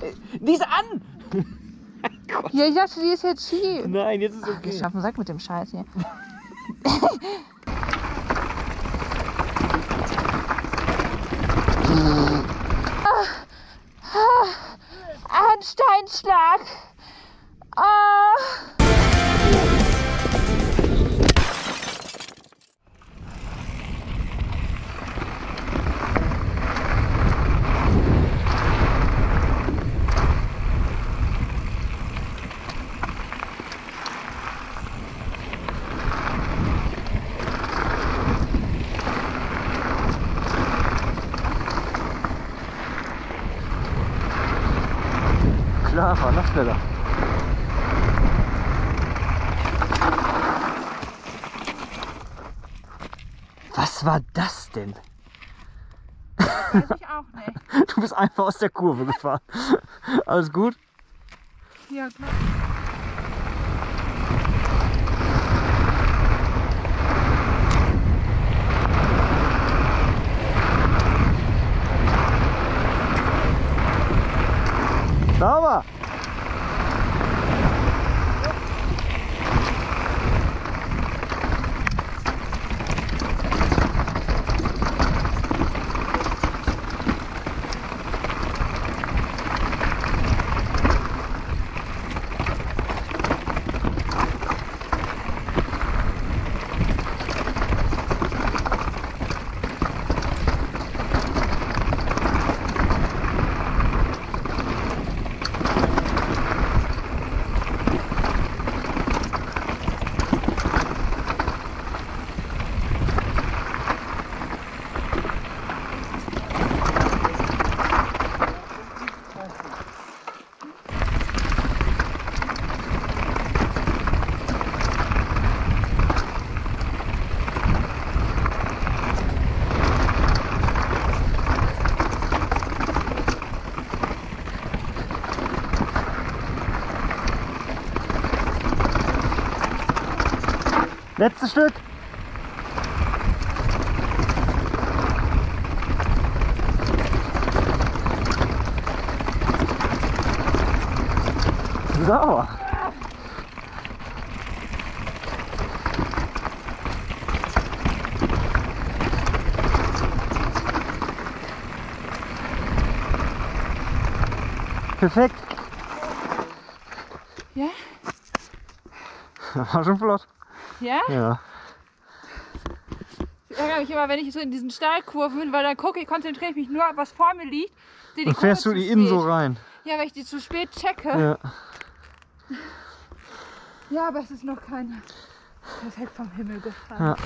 Die ist an! Ja, ich dachte, die ist jetzt schief. Nein, jetzt ist es okay. Ich schaff einen Sack mit dem Scheiß hier. Ein Steinschlag. Klar, war noch schneller. Was war das denn? Weiß ich auch nicht. Du bist einfach aus der Kurve gefahren. Alles gut? Ja, klar. Sauber! Letztes Stück. Sauber. Perfekt. Ja? Das war schon flott. Ja? Ja. Ich ärgere mich immer, wenn ich so in diesen Steilkurven bin, weil dann gucke ich, konzentriere ich mich nur, was vor mir liegt. Sehe die Und fährst du Kurve die zu innen so spät. rein? Ja, weil ich die zu spät checke. Ja. Ja, aber es ist noch kein perfekt vom Himmel gefallen. Ja.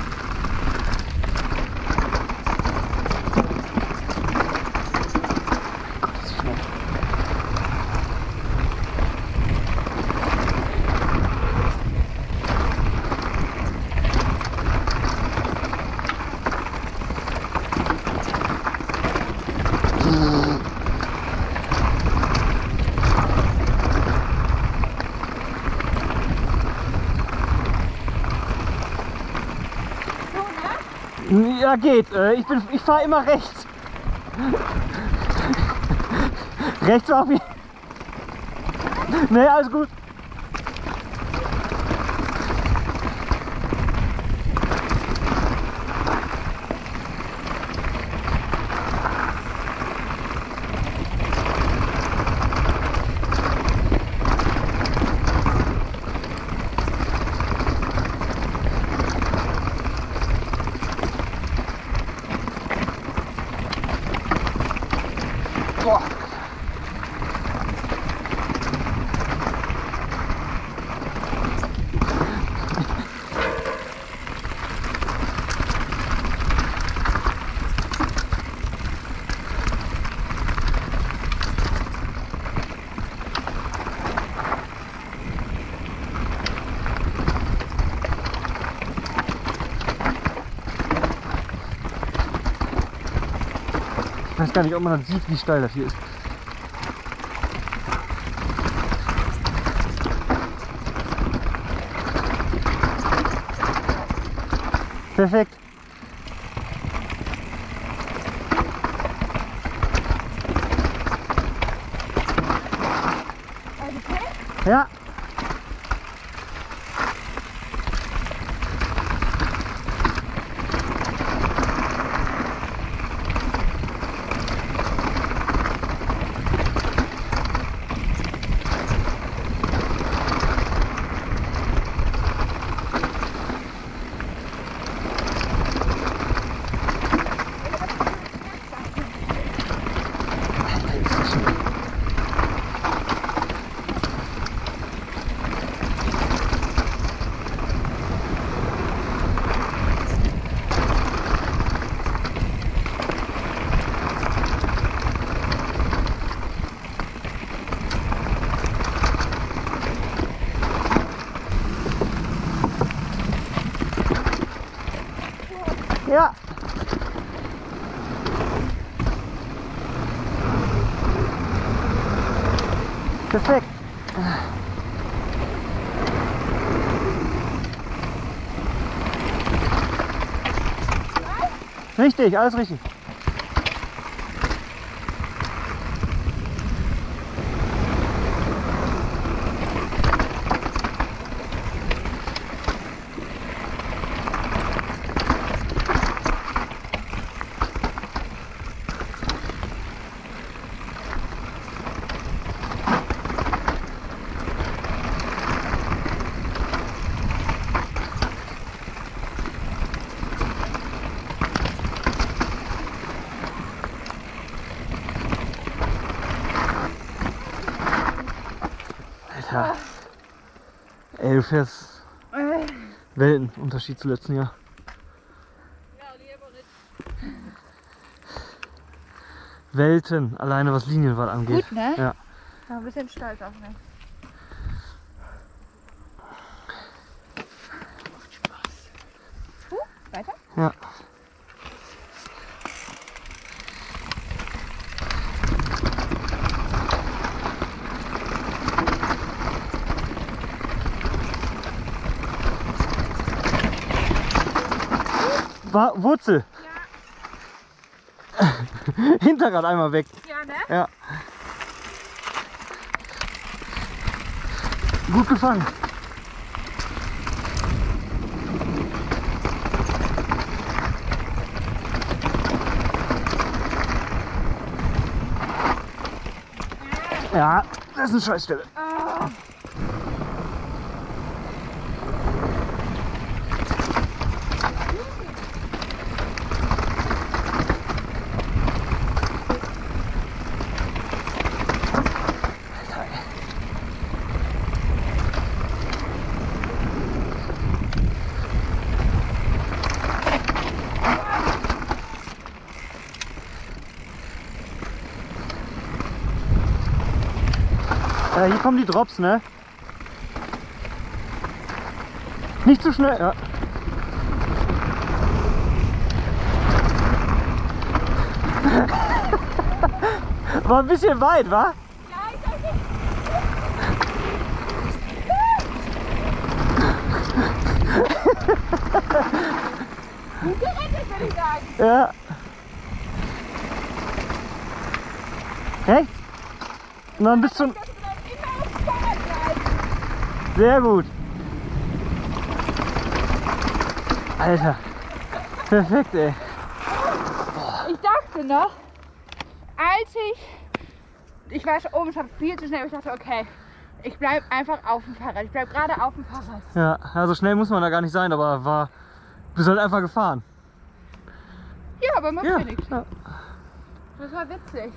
Gott, das ist schnell. Ja, geht. Ich fahre immer rechts. Rechts auf mich. Nee, alles gut. Boah. Ich weiß gar nicht, ob man das sieht, wie steil das hier ist. Perfekt. Ja. Ja. Perfekt. Richtig, alles richtig. Alter. Ey, du fährst Weltenunterschied zu letzten Jahr. Welten, alleine was Linienwahl angeht. Gut, ne? Ja. Ja, ein bisschen stolz auf mich. Weiter? Ja. Wurzel. Ja. Hinterrad einmal weg. Ja, ne? Ja. Gut gefangen. Ja, das ist eine Scheißstelle. Oh. Hier kommen die Drops, ne? Nicht zu schnell, ja. War ein bisschen weit, wa? Ja, ich dachte. Gut gerettet, würde ich sagen. Ja. Rechts? Und dann bis zum... Sehr gut. Alter. Perfekt, ey. Ich dachte noch, als ich war schon oben, ich war viel zu schnell, aber ich dachte, okay, ich bleib einfach auf dem Fahrrad. Ich bleib gerade auf dem Fahrrad. Ja, so schnell muss man da gar nicht sein, aber du bist halt einfach gefahren. Ja, aber macht ja nichts. Ja. Das war witzig.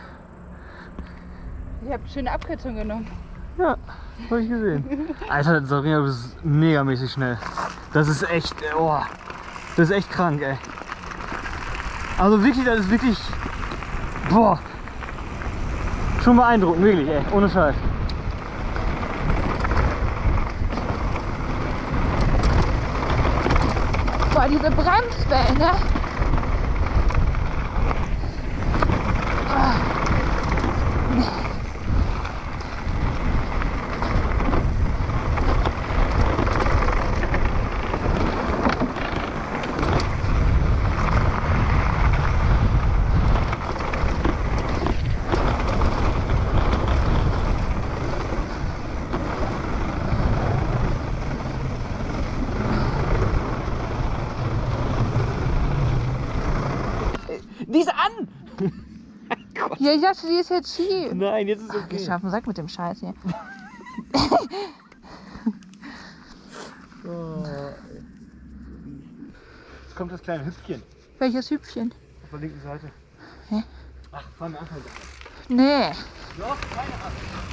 Ich habe eine schöne Abkürzung genommen. Ja, habe ich gesehen. Alter, Sabrina, du bist megamäßig schnell. Das ist echt, oh, das ist echt krank, ey. Also wirklich, das ist wirklich, boah, schon beeindruckend, wirklich, ey, ohne Scheiß. Boah, diese Bremswellen, ne? Ja, ich dachte, die ist jetzt schief. Nein, jetzt ist es okay. Ich schaff einen Sack mit dem Scheiß hier. Oh, jetzt kommt das kleine Hüpfchen Welches Hüpfchen? auf der linken Seite. Hä? Ach, fahren wir einfach. Nee. Doch, keine Ahnung.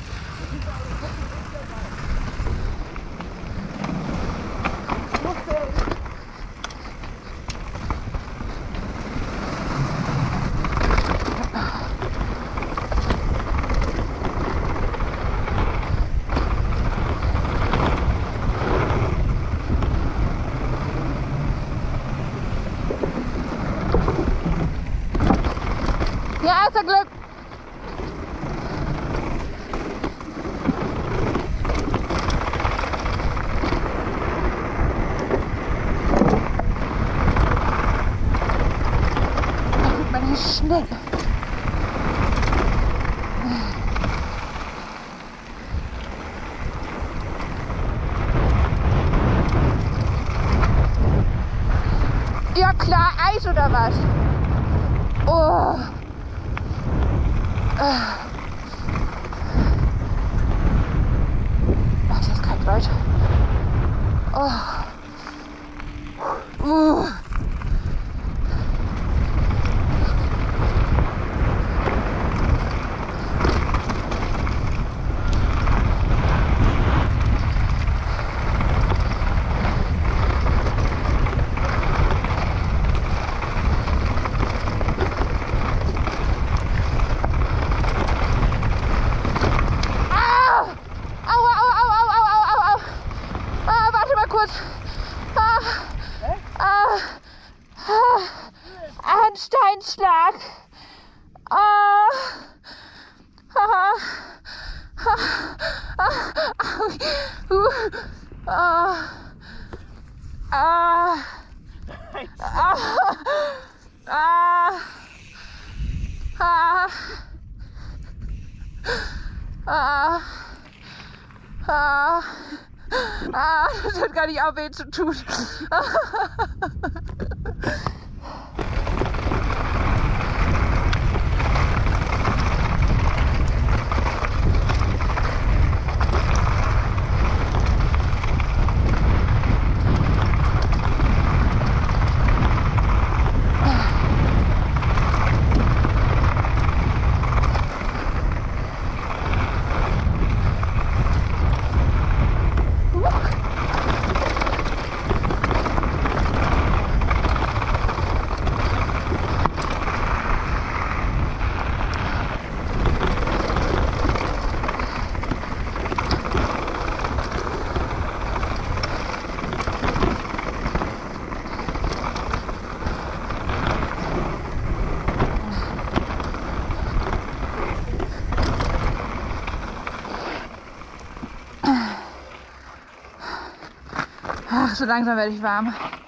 Ja, ist Glück. Ach, guck mal, die ist schnell. Ja klar, Eis oder was? Oh. Ach, das ist kalt, Leute. Oh. Ein Steinschlag. Das hat gar nicht auch weh zu tun. Ach, so langsam werde ich warm.